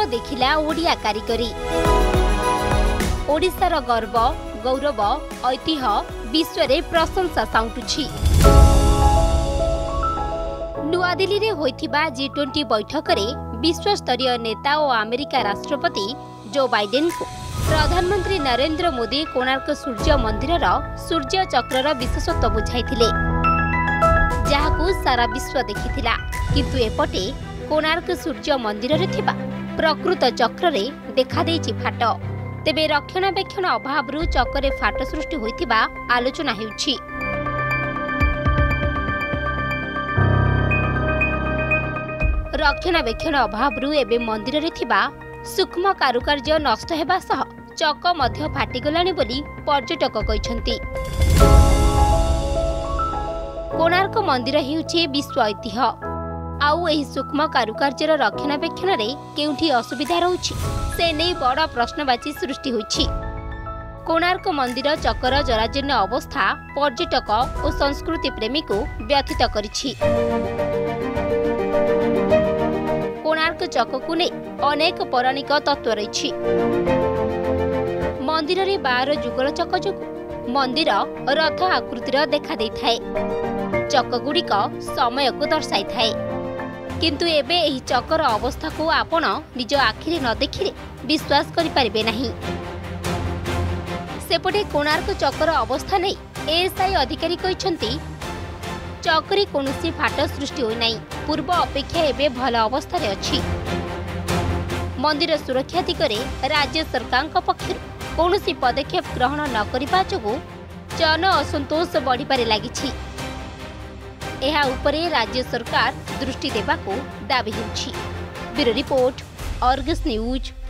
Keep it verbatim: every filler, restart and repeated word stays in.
देखिला ओडिया कारीगरी। ओडिशार गर्व गौरव ऐतिह्य विश्व रे प्रशंसा साउंटुछि। नुआ दिल्ली रे होइथिबा जी ट्वेंटी बैठक रे विश्वस्तरीय नेता और अमेरिका राष्ट्रपति जो बाइडेन को प्रधानमंत्री नरेंद्र मोदी कोणार्क सूर्य मंदिर सूर्य चक्र विशेषत्व बुझाइथिले, जहाकू सारा विश्व देखिथिला। किंतु एपटे कोणार्क सूर्य मंदिर रे थिबा प्रकृत चक्र रे देखा देछि फाट। तेबे रक्षणाबेक्षण अभाव चक्रे फाट सृष्टि होइथिबा आलोचना हेउछि। रक्षणाबेक्षण अभाव एबे मंदिर रे थिबा सूक्ष्म कारुकार्य नष्ट हेबा सह चक मध्य फाटिगलानी बोली पर्यटक कहिसंती। कोणार्क मंदिर हेउछि विश्व ऐतिह्य। आउ एही सूक्ष्म कारुकार्यर रक्षणाबेक्षण रे केउठी असुविधा रहउछि से नै बड़ प्रश्नवाची सृष्टि होइछि। कोणार्क मंदिर चकर जराजीर्ण अवस्था पर्यटक और संस्कृति प्रेमी को व्यथित करिछि। कोणार्क चक को नै अनेक पौराणिक तत्व रहिछि। मंदिर रे बार जुगल चक जोगु मंदिर रथ आकृतिर देखा देइथाय। चक गुड़िक समय को दर्शाई थाए, किंतु एबे एही चकर अवस्था को आपण निज आखिरे न देखिले विश्वास करि परिबे नाही। सेपटे कोणार्क चकर अवस्था नै एएसआई अधिकारी कहिसंती चक्रे कोनोसी फाट सृष्टि होई नाही। पूर्व अपेक्षा एबे भल अवस्था रे अछि। मंदिर सुरक्षा दिगरे राज्य सरकार पक्षरु कोनोसी पदक्षेप ग्रहण न करिबा जोगु जन असंतोष बढ़ी पारे लागिछि। एहा उपरे राज्य सरकार दृष्टि देबाको दाबी हेउछि। Bureau report, Argus news.